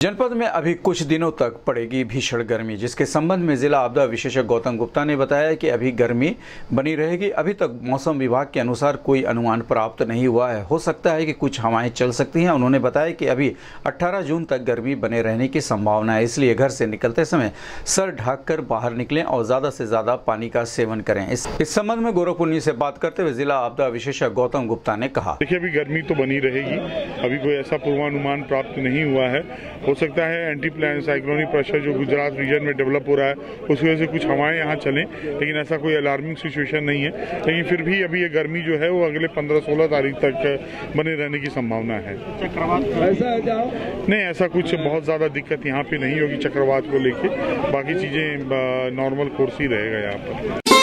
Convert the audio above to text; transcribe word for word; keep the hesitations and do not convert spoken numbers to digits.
जनपद में अभी कुछ दिनों तक पड़ेगी भीषण गर्मी, जिसके संबंध में जिला आपदा विशेषज्ञ गौतम गुप्ता ने बताया कि अभी गर्मी बनी रहेगी। अभी तक मौसम विभाग के अनुसार कोई अनुमान प्राप्त नहीं हुआ है, हो सकता है कि कुछ हवाएं चल सकती हैं। उन्होंने बताया कि अभी अठारह जून तक गर्मी बने रहने की संभावना है, इसलिए घर से निकलते समय सर ढककर बाहर निकलें और ज्यादा से ज्यादा पानी का सेवन करें। इस, इस संबंध में गोरखपुर न्यूज़ से बात करते हुए जिला आपदा विशेषज्ञ गौतम गुप्ता ने कहा, देखिए अभी गर्मी तो बनी रहेगी, अभी कोई ऐसा पूर्वानुमान प्राप्त नहीं हुआ है। हो सकता है एंटी प्लान साइक्लोनिक प्रेशर जो गुजरात रीजन में डेवलप हो रहा है उसकी वजह से कुछ हवाएं यहाँ चलें, लेकिन ऐसा कोई अलार्मिंग सिचुएशन नहीं है। लेकिन फिर भी अभी ये गर्मी जो है वो अगले पंद्रह सोलह तारीख तक बने रहने की संभावना है। नहीं, ऐसा कुछ बहुत ज्यादा दिक्कत यहाँ पे नहीं होगी चक्रवात को लेके, बाकी चीजें नॉर्मल कोर्स ही रहेगा यहाँ पर।